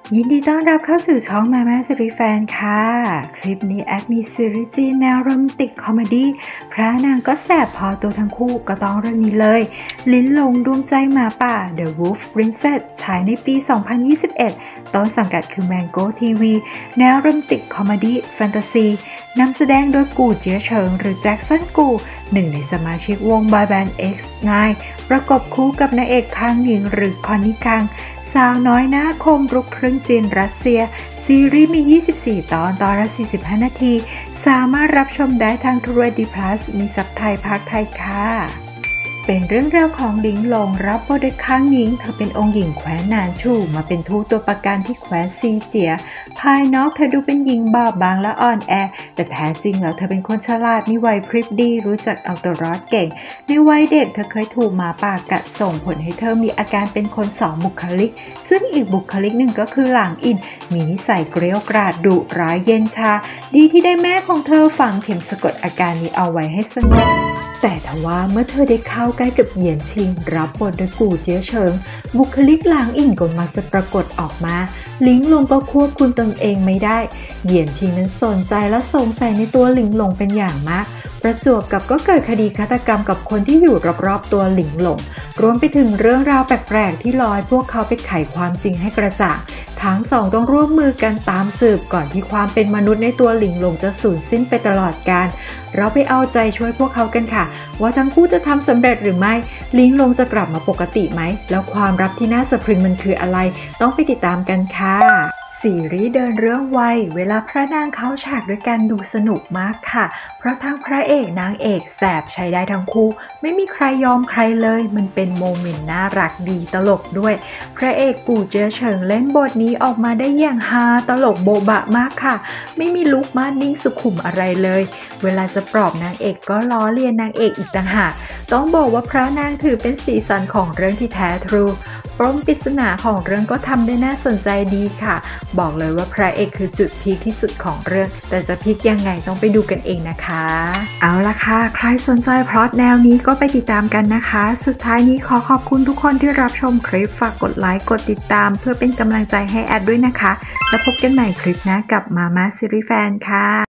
ยินดีต้อนรับเข้าสู่ช่องมาม่าซีรีส์แฟนค่ะคลิปนี้แอดมีซีรีส์จีนแนวโรแมนติกคอมเมดี้พระนางก็แสบพอตัวทั้งคู่ก็ต้องเรื่องนี้เลยลิ้นลงดวงใจหมาป่า The Wolf Princess ฉายในปี 2021 ต้นสังกัดคือ Mango TV แนวโรแมนติกคอมเมดี้แฟนตาซีนำแสดงโดยกู่เจียเฉิงหรือแจ็คสันกูหนึ่งในสมาชิกวงบอยแบนด์ X9 ประกบคู่กับนางเอกข้างหญิงหรือคอนนิคังสาวน้อยหน้าคมลุกครึ่งจีนรัสเซียซีรีส์มี 24 ตอนละ 45 นาที สามารถรับชมได้ทาง True ID Plus มีซับไทยภาคไทยค่ะเป็นเรื่องราวของหลิงหลงรับบทโดยค้างหญิงเธอเป็นองค์หญิงแคว้นนานชู่มาเป็นทูตตัวประกันที่แคว้นซีเจียภายนอกเธอดูเป็นหญิงบอบบางและอ่อนแอแต่แท้จริงแล้วเธอเป็นคนฉลาดมีไหวพริบดีรู้จักเอาตัวรอดเก่งในวัยเด็กเธอเคยถูกหมาป่ากัดส่งผลให้เธอมีอาการเป็นคนสองบุคลิกซึ่งอีกบุคลิกหนึ่งก็คือหลางอินมีนิสัยเกรี้ยวกราดดุร้ายเย็นชาดีที่ได้แม่ของเธอฝังเข็มสะกดอาการนี้เอาไว้ให้สงบแต่ทว่าเมื่อเธอได้เข้าใกล้กับเหยียนชิงรับบทโดยกู่เจียเฉิงบุคลิกหลางอิงก็มักจะปรากฏออกมาหลิงหลงก็ควบคุมตนเองไม่ได้เหยียนชิงนั้นสนใจและสงสัยในตัวหลิงหลงเป็นอย่างมากประจวบกับก็เกิดคดีฆาตกรรมกับคนที่อยู่รอบๆตัวหลิงหลงรวมไปถึงเรื่องราวแปลกๆที่ลอยพวกเขาไปไขความจริงให้กระจ่างทั้งสองต้องร่วมมือกันตามสืบก่อนที่ความเป็นมนุษย์ในตัวหลิงหลงจะสูญสิ้นไปตลอดกาลเราไปเอาใจช่วยพวกเขากันค่ะว่าทั้งคู่จะทำสำเร็จหรือไม่หลิงหลงจะกลับมาปกติไหมแล้วความรักที่น่าสะพรึงมันคืออะไรต้องไปติดตามกันค่ะซีรีส์เดินเรื่องไวเวลาพระนางเข้าฉากด้วยกันดูสนุกมากค่ะเพราะทั้งพระเอกนางเอกแสบใช้ได้ทั้งคู่ไม่มีใครยอมใครเลยมันเป็นโมเมนต์น่ารักดีตลกด้วยพระเอกกู่เจ๋อเฉิงเล่นบทนี้ออกมาได้อย่างฮาตลกโบบะมากค่ะไม่มีลุคมาดนิ่งสุขุมอะไรเลยเวลาจะปลอบนางเอกก็ล้อเลียนนางเอกอีกต่างหากต้องบอกว่าพระนางถือเป็นสีสันของเรื่องที่แท้ทรูปมปริศนาของเรื่องก็ทำได้น่าสนใจดีค่ะบอกเลยว่าพระเอกคือจุดพีคที่สุดของเรื่องแต่จะพีคยังไงต้องไปดูกันเองนะคะเอาละค่ะใครสนใจพล็อตแนวนี้ก็ไปติดตามกันนะคะสุดท้ายนี้ขอขอบคุณทุกคนที่รับชมคลิปฝากกดไลค์กดติดตามเพื่อเป็นกำลังใจให้แอดด้วยนะคะแล้วพบกันใหม่คลิปหน้ากับมาม่าซีรีส์แฟนค่ะ